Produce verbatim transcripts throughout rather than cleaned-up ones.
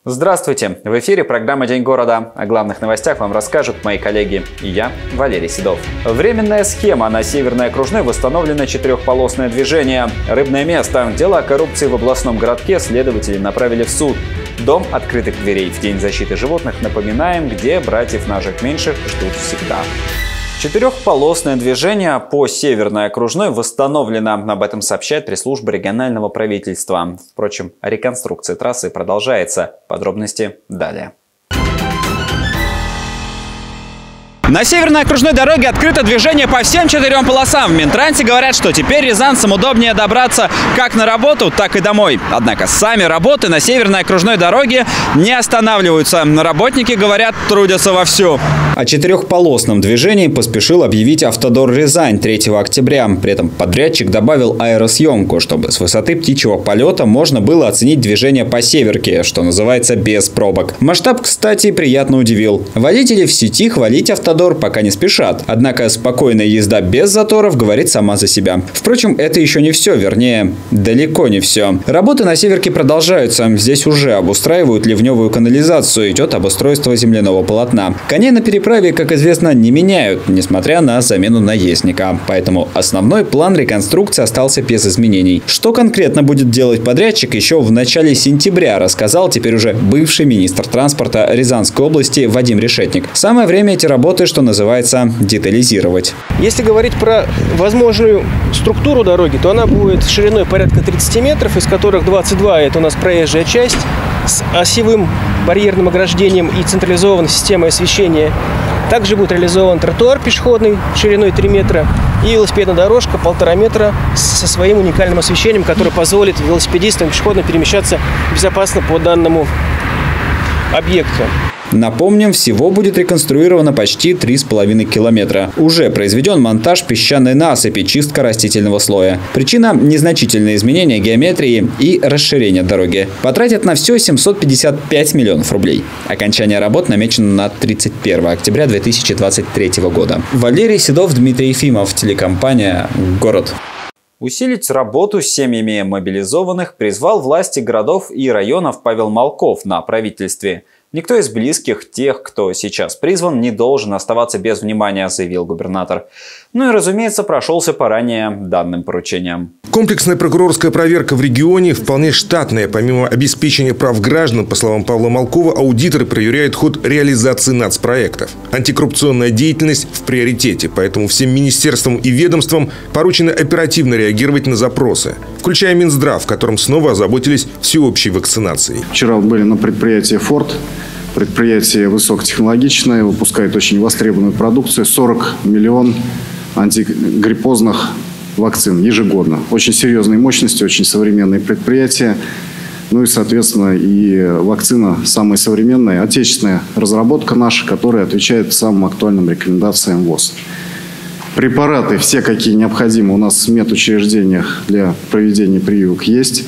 Здравствуйте! В эфире программа «День города». О главных новостях вам расскажут мои коллеги и я, Валерий Седов. Временная схема. На Северной окружной восстановлено четырехполосное движение. Рыбное место. Дело о коррупции в областном городке следователи направили в суд. Дом открытых дверей. В День защиты животных напоминаем, где братьев наших меньших ждут всегда. Четырехполосное движение по Северной окружной восстановлено. Об этом сообщает пресс-служба регионального правительства. Впрочем, реконструкция трассы продолжается. Подробности далее. На Северной окружной дороге открыто движение по всем четырем полосам. В Минтрансе говорят, что теперь рязанцам удобнее добраться как на работу, так и домой. Однако сами работы на Северной окружной дороге не останавливаются. Работники, говорят, трудятся вовсю. О четырехполосном движении поспешил объявить Автодор Рязань третьего октября. При этом подрядчик добавил аэросъемку, чтобы с высоты птичьего полета можно было оценить движение по Северке, что называется, без пробок. Масштаб, кстати, приятно удивил. Водители в сети хвалить Автодор пока не спешат. Однако спокойная езда без заторов говорит сама за себя. Впрочем, это еще не все, вернее, далеко не все. Работы на Северке продолжаются. Здесь уже обустраивают ливневую канализацию, идет обустройство земляного полотна. Коней на переправе, как известно, не меняют, несмотря на замену наездника. Поэтому основной план реконструкции остался без изменений. Что конкретно будет делать подрядчик, еще в начале сентября рассказал теперь уже бывший министр транспорта Рязанской области Вадим Решетник. Самое время эти работы, что называется, детализировать. Если говорить про возможную структуру дороги, то она будет шириной порядка тридцати метров, из которых двадцать два – это у нас проезжая часть с осевым барьерным ограждением и централизованной системой освещения. Также будет реализован тротуар пешеходный шириной три метра и велосипедная дорожка полтора метра со своим уникальным освещением, которое позволит велосипедистам и пешеходам перемещаться безопасно по данному объекту. Напомним, всего будет реконструировано почти три с половиной километра. Уже произведен монтаж песчаной насыпи, чистка растительного слоя. Причина – незначительные изменения геометрии и расширение дороги. Потратят на все семьсот пятьдесят пять миллионов рублей. Окончание работ намечено на тридцать первое октября две тысячи двадцать третьего года. Валерий Седов, Дмитрий Ефимов, телекомпания «Город». Усилить работу с семьями мобилизованных призвал власти городов и районов Павел Малков на правительстве. Никто из близких тех, кто сейчас призван, не должен оставаться без внимания, заявил губернатор. Ну и, разумеется, прошелся по ранее данным поручениям. Комплексная прокурорская проверка в регионе вполне штатная. Помимо обеспечения прав граждан, по словам Павла Малкова, аудиторы проверяют ход реализации нацпроектов. Антикоррупционная деятельность в приоритете, поэтому всем министерствам и ведомствам поручено оперативно реагировать на запросы, включая Минздрав, в котором снова озаботились всеобщей вакцинацией. Вчера были на предприятии «Форд». Предприятие высокотехнологичное, выпускает очень востребованную продукцию. сорок миллионов антигриппозных вакцин ежегодно. Очень серьезные мощности, очень современные предприятия. Ну и, соответственно, и вакцина самая современная, отечественная разработка наша, которая отвечает самым актуальным рекомендациям ВОЗ. Препараты, все какие необходимы, у нас в медучреждениях для проведения прививок есть.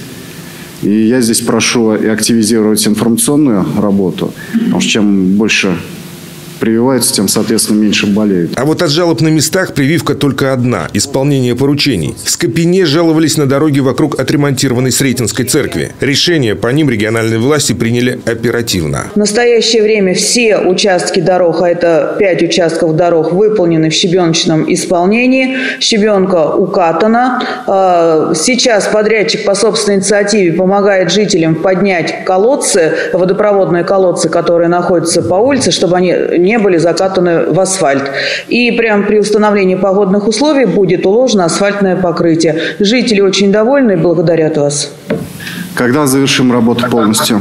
И я здесь прошу и активизировать информационную работу, потому что чем больше прививаются, тем, соответственно, меньше болеют. А вот от жалоб на местах прививка только одна – исполнение поручений. В Скопине жаловались на дороги вокруг отремонтированной Сретенской церкви. Решение по ним региональные власти приняли оперативно. В настоящее время все участки дорог, а это пять участков дорог, выполнены в щебеночном исполнении. Щебенка укатана. Сейчас подрядчик по собственной инициативе помогает жителям поднять колодцы, водопроводные колодцы, которые находятся по улице, чтобы они не были закатаны в асфальт. И прямо при установлении погодных условий будет уложено асфальтное покрытие. Жители очень довольны и благодарят вас. Когда завершим работу полностью?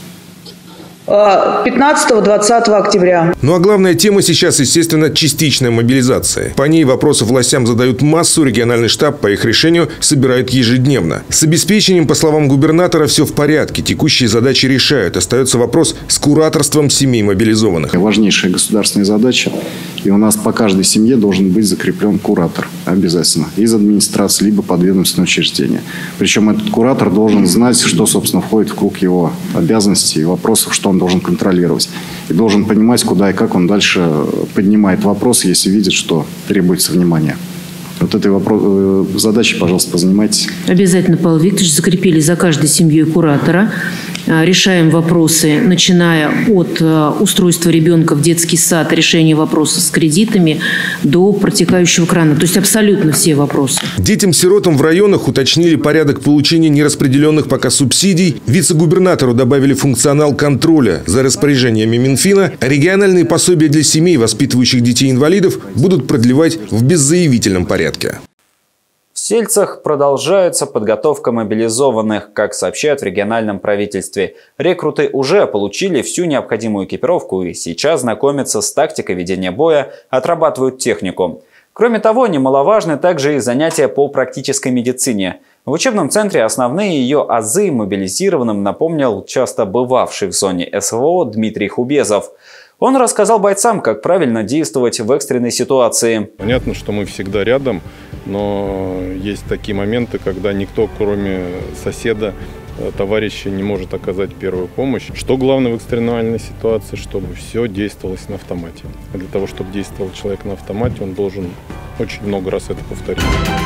пятнадцатого-двадцатого октября. Ну а главная тема сейчас, естественно, частичная мобилизация. По ней вопросы властям задают массу, региональный штаб по их решению собирает ежедневно. С обеспечением, по словам губернатора, все в порядке, текущие задачи решают. Остается вопрос с кураторством семей мобилизованных. Важнейшая государственная задача. И у нас по каждой семье должен быть закреплен куратор обязательно. Из администрации, либо подведомственного учреждения. Причем этот куратор должен знать, что, собственно, входит в круг его обязанностей и вопросов, что он должен контролировать. И должен понимать, куда и как он дальше поднимает вопрос, если видит, что требуется внимание. Вот этой вопрос... задачей, пожалуйста, позанимайтесь. Обязательно, Павел Викторович, закрепили за каждой семьей куратора. решаем вопросы, начиная от устройства ребенка в детский сад, решения вопроса с кредитами до протекающего крана. То есть абсолютно все вопросы. Детям-сиротам в районах уточнили порядок получения нераспределенных пока субсидий. Вице-губернатору добавили функционал контроля за распоряжениями Минфина. Региональные пособия для семей, воспитывающих детей-инвалидов, будут продлевать в беззаявительном порядке. В Сельцах продолжается подготовка мобилизованных. Как сообщают в региональном правительстве, рекруты уже получили всю необходимую экипировку и сейчас знакомятся с тактикой ведения боя, отрабатывают технику. Кроме того, немаловажны также и занятия по практической медицине. В учебном центре основные ее азы мобилизированным напомнил часто бывавший в зоне СВО Дмитрий Хубезов. Он рассказал бойцам, как правильно действовать в экстренной ситуации. Понятно, что мы всегда рядом, но есть такие моменты, когда никто, кроме соседа, товарища, не может оказать первую помощь. Что главное в экстремальной ситуации? Чтобы все действовалось на автомате. А для того, чтобы действовал человек на автомате, он должен очень много раз это повторить.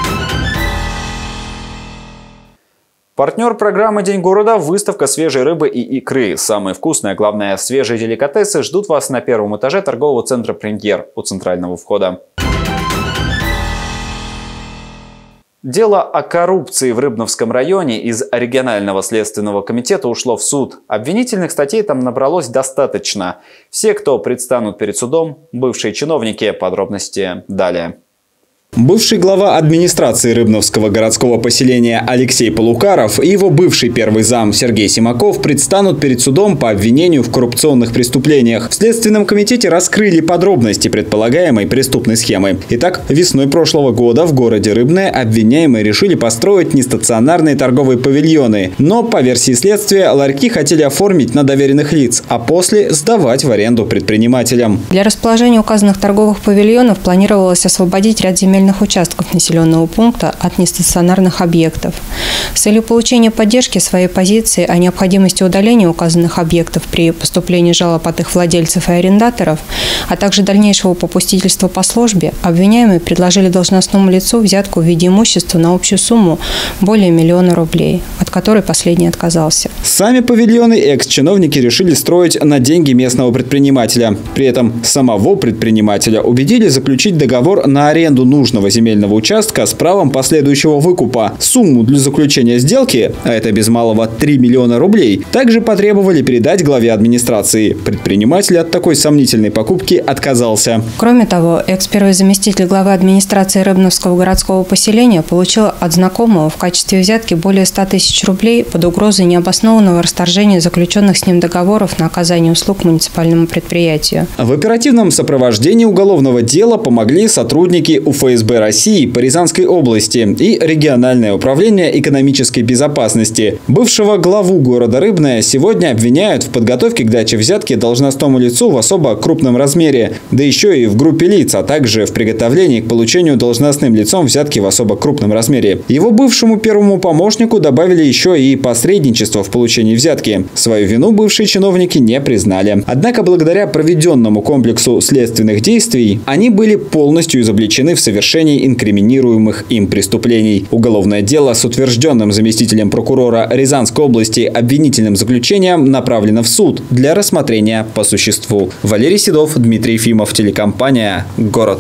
Партнер программы «День города» – выставка свежей рыбы и икры. Самые вкусные, а главное, свежие деликатесы ждут вас на первом этаже торгового центра «Премьер» у центрального входа. Дело о коррупции в Рыбновском районе из регионального следственного комитета ушло в суд. Обвинительных статей там набралось достаточно. Все, кто предстанут перед судом, бывшие чиновники. Подробности далее. Бывший глава администрации Рыбновского городского поселения Алексей Полукаров и его бывший первый зам Сергей Симаков предстанут перед судом по обвинению в коррупционных преступлениях. В Следственном комитете раскрыли подробности предполагаемой преступной схемы. Итак, весной прошлого года в городе Рыбное обвиняемые решили построить нестационарные торговые павильоны. Но, по версии следствия, ларьки хотели оформить на доверенных лиц, а после сдавать в аренду предпринимателям. Для расположения указанных торговых павильонов планировалось освободить ряд земельных участков населенного пункта от нестационарных объектов. С целью получения поддержки своей позиции о необходимости удаления указанных объектов при поступлении жалоб от их владельцев и арендаторов, а также дальнейшего попустительства по службе, обвиняемые предложили должностному лицу взятку в виде имущества на общую сумму более миллиона рублей, от которой последний отказался. Сами павильоны экс-чиновники решили строить на деньги местного предпринимателя. При этом самого предпринимателя убедили заключить договор на аренду нужного земельного участка с правом последующего выкупа. Сумму для заключения сделки, а это без малого три миллиона рублей, также потребовали передать главе администрации. Предприниматель от такой сомнительной покупки отказался. Кроме того, экс-первый заместитель главы администрации Рыбновского городского поселения получил от знакомого в качестве взятки более ста тысяч рублей под угрозой необоснованного расторжения заключенных с ним договоров на оказание услуг муниципальному предприятию. В оперативном сопровождении уголовного дела помогли сотрудники У Ф С Б России по Рязанской области и региональное управление экономической безопасности. Бывшего главу города Рыбное сегодня обвиняют в подготовке к даче взятки должностному лицу в особо крупном размере, да еще и в группе лиц, а также в приготовлении к получению должностным лицом взятки в особо крупном размере. Его бывшему первому помощнику добавили еще и посредничество в получении взятки. Свою вину бывшие чиновники не признали. Однако благодаря проведенному комплексу следственных действий они были полностью изобличены в совершении инкриминируемых им преступлений. Уголовное дело с утвержденным заместителем прокурора Рязанской области обвинительным заключением направлено в суд для рассмотрения по существу. Валерий Седов, Дмитрий Ефимов, телекомпания «Город».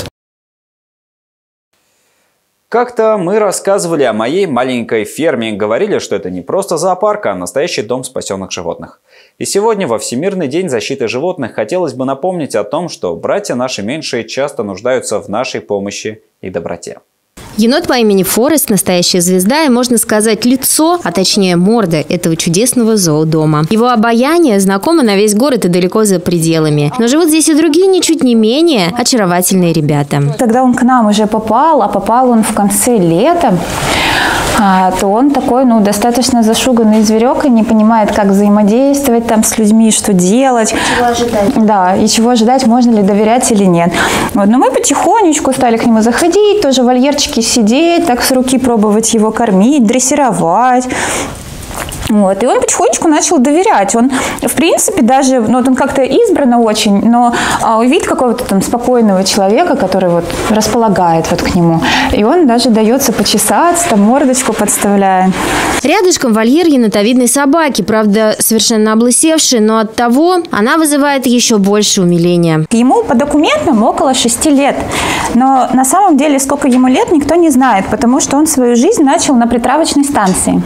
Как-то мы рассказывали о моей маленькой ферме. Говорили, что это не просто зоопарк, а настоящий дом спасенных животных. И сегодня, во Всемирный день защиты животных, хотелось бы напомнить о том, что братья наши меньшие часто нуждаются в нашей помощи и доброте. Енот по имени Форест – настоящая звезда и, можно сказать, лицо, а точнее морда этого чудесного зоодома. Его обаяние знакомо на весь город и далеко за пределами. Но живут здесь и другие ничуть не менее очаровательные ребята. Когда он к нам уже попал, а попал он в конце лета, то он такой, ну, достаточно зашуганный зверек и не понимает, как взаимодействовать там с людьми, что делать. Чего ожидать. Да, и чего ожидать, можно ли доверять или нет. Вот, но мы потихонечку стали к нему заходить, тоже в вольерчике сидеть, так с руки пробовать его кормить, дрессировать. Вот. И он потихонечку начал доверять. Он, в принципе, даже, ну, вот он как-то избранно очень, но а, увидит какого-то там спокойного человека, который вот располагает вот к нему, и он даже дается почесаться, там мордочку подставляет. Рядышком вольер енотовидной собаки, правда, совершенно облысевшей, но от того она вызывает еще больше умиления. Ему по документам около шести лет, но на самом деле сколько ему лет, никто не знает, потому что он свою жизнь начал на притравочной станции.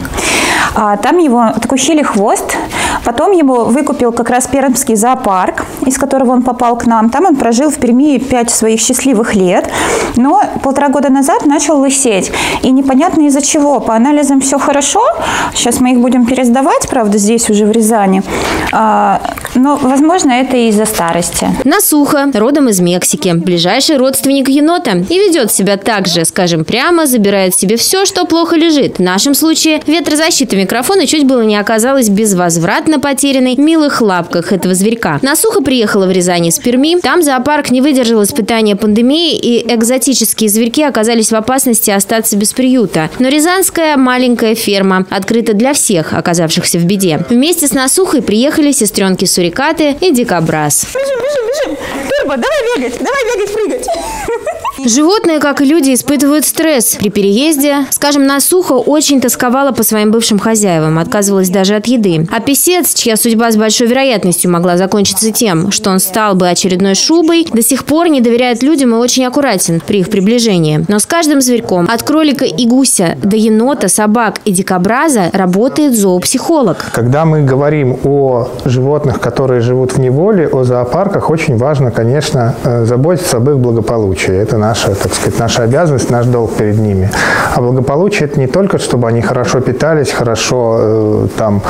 А, там его откусили хвост, потом его выкупил как раз Пермский зоопарк, из которого он попал к нам. Там он прожил в Перми пять своих счастливых лет, но полтора года назад начал лысеть. И непонятно из-за чего. По анализам все хорошо, сейчас мы их будем пересдавать, правда, здесь уже в Рязани, а, но, возможно, это из-за старости. Насуха, родом из Мексики, ближайший родственник енота, и ведет себя так же, скажем прямо, забирает себе все, что плохо лежит. В нашем случае ветрозащита микрофона чуть было не оказалась безвозвратно потерянной в милых лапках этого зверька. Насуха приехала в Рязань из Перми. Там зоопарк не выдержал испытания пандемии, и экзотические зверьки оказались в опасности остаться без приюта. Но рязанская маленькая ферма открыта для всех, оказавшихся в беде. Вместе с Насухой приехали сестренки-сурикаты и дикобраз. Бежим, бежим, бежим! Турбо, давай бегать, давай бегать, прыгать! Животные, как и люди, испытывают стресс. При переезде, скажем, Насуха очень тосковала по своим бывшим хозяевам, отказывалась даже от еды. А песец, чья судьба с большой вероятностью могла закончиться тем, что он стал бы очередной шубой, до сих пор не доверяет людям и очень аккуратен при их приближении. Но с каждым зверьком, от кролика и гуся до енота, собак и дикобраза, работает зоопсихолог. Когда мы говорим о животных, которые живут в неволе, о зоопарках, очень важно, конечно, заботиться об их благополучии. Это наша, так сказать, наша обязанность, наш долг перед ними. А благополучие – это не только, чтобы они хорошо питались, хорошо э, там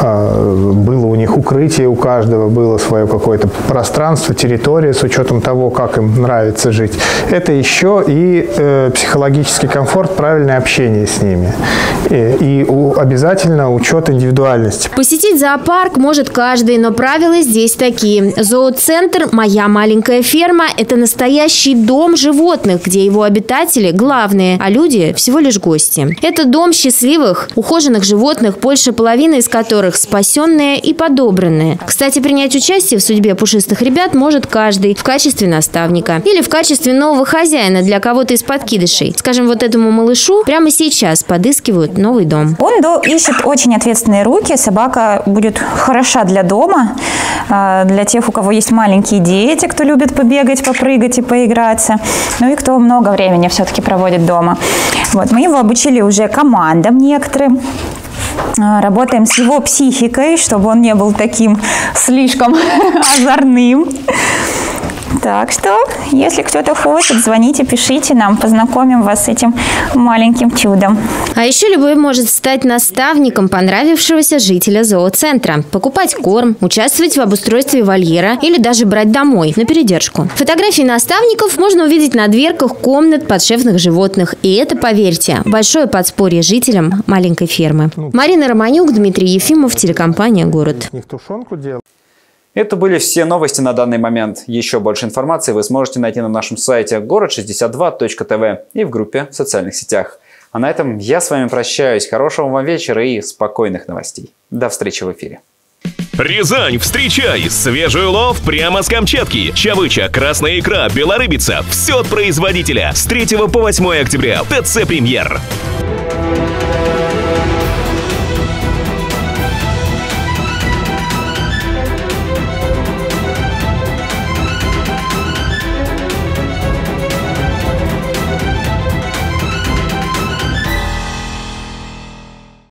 э, было у них укрытие, у каждого было свое какое-то пространство, территория с учетом того, как им нравится жить. Это еще и э, психологический комфорт, правильное общение с ними. И, и у, обязательно учет индивидуальности. Посетить зоопарк может каждый, но правила здесь такие. Зооцентр «Моя маленькая ферма» – это настоящий дом животных, где его обитатели главные, а люди всего лишь гости. Это дом счастливых, ухоженных животных, больше половины из которых спасенные и подобранные. Кстати, принять участие в судьбе пушистых ребят может каждый в качестве наставника или в качестве нового хозяина для кого-то из подкидышей. Скажем, вот этому малышу прямо сейчас подыскивают новый дом. Он ищет очень ответственные руки. Собака будет хороша для дома, для тех, у кого есть маленькие дети, кто любит побегать, попрыгать и поиграться. Ну и кто много времени все-таки проводит дома. Вот, мы его обучили уже командам некоторым. Работаем с его психикой, чтобы он не был таким слишком озорным. Так что, если кто-то хочет, звоните, пишите нам, познакомим вас с этим маленьким чудом. А еще любой может стать наставником понравившегося жителя зооцентра, покупать корм, участвовать в обустройстве вольера или даже брать домой на передержку. Фотографии наставников можно увидеть на дверках комнат подшефных животных. И это, поверьте, большое подспорье жителям маленькой фермы. Марина Романюк, Дмитрий Ефимов, телекомпания «Город». Это были все новости на данный момент. Еще больше информации вы сможете найти на нашем сайте город шестьдесят два точка тв и в группе в социальных сетях. А на этом я с вами прощаюсь. Хорошего вам вечера и спокойных новостей. До встречи в эфире. Рязань, встречай! Свежий улов прямо с Камчатки. Чавыча, красная икра, белорыбица. Все от производителя. С третьего по восьмое октября. ТЦ «Премьер».